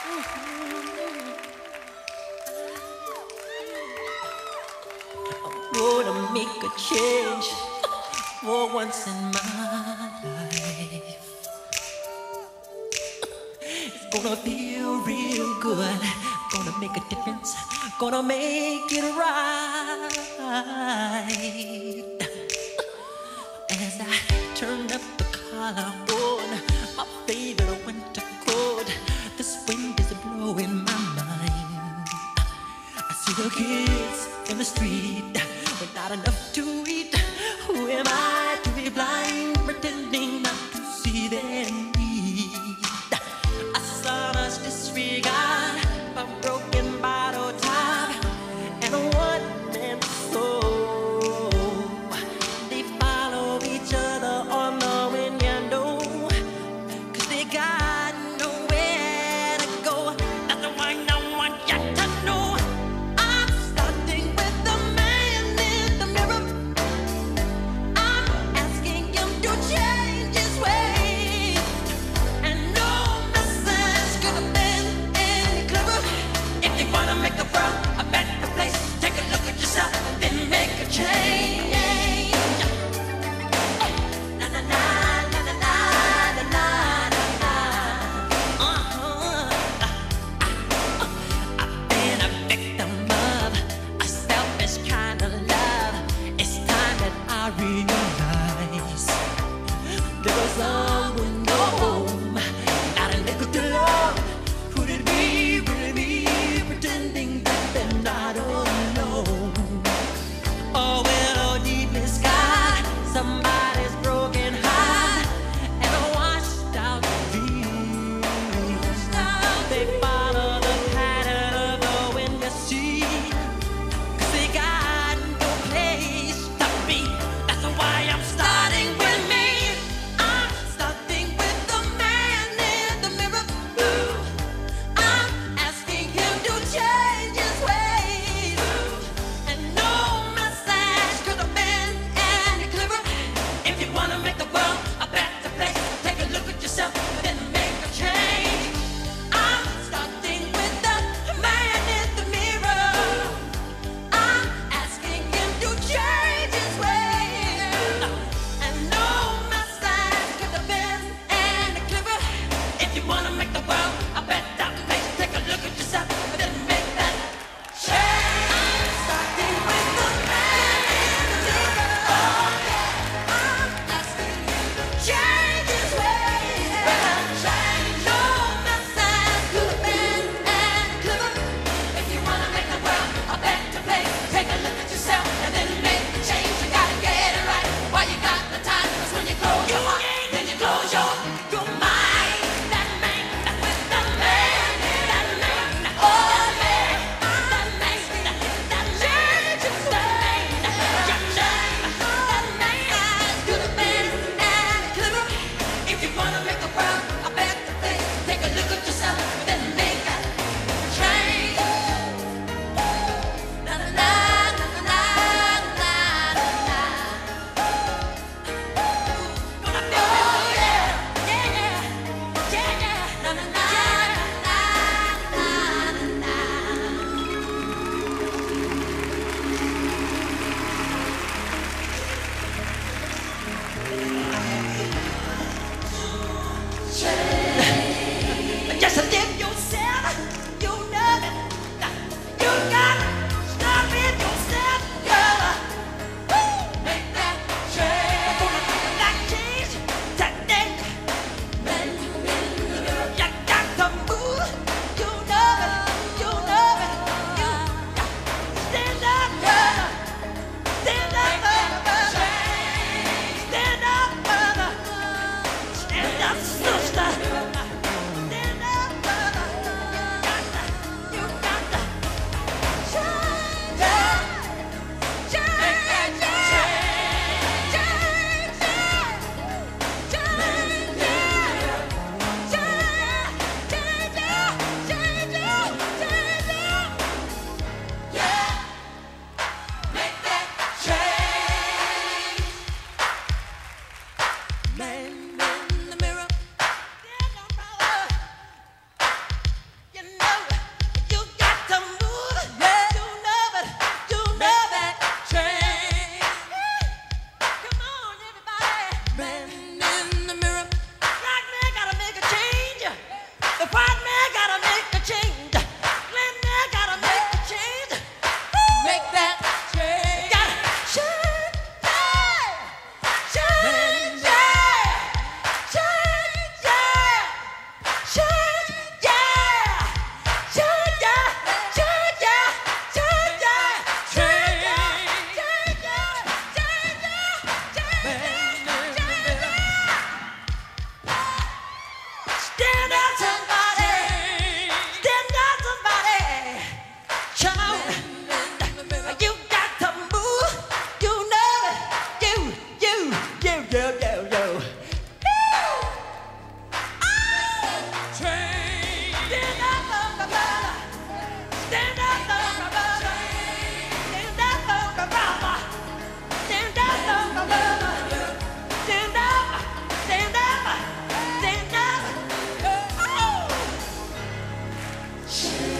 Gonna make a change for once in my life. It's gonna feel real good. Gonna make a difference. Gonna make it right. As I turn up the collar on my favorite winter coat, this wind is blowing my mind. I see the kids in the street with not enough to eat. Who am I to be blind, pretending not to see their need? I saw us disregard a broken bottle top and a one-man soul. They follow each other on the window, 'cause they got nowhere to go. That's why I want you to know I'm starting with the man in the mirror. I'm Share